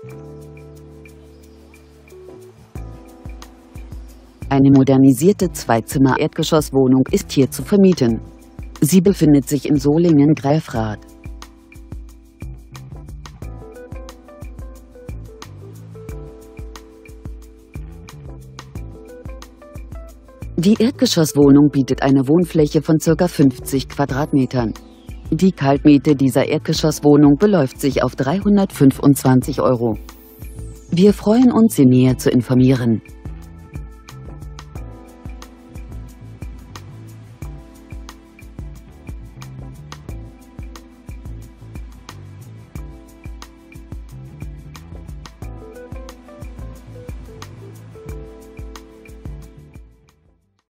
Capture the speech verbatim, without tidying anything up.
Eine modernisierte Zweizimmer-Erdgeschosswohnung ist hier zu vermieten. Sie befindet sich in Solingen-Greifrath. Die Erdgeschosswohnung bietet eine Wohnfläche von ca. fünfzig Quadratmetern. Die Kaltmiete dieser Erdgeschosswohnung beläuft sich auf dreihundertfünfundzwanzig Euro. Wir freuen uns, Sie näher zu informieren.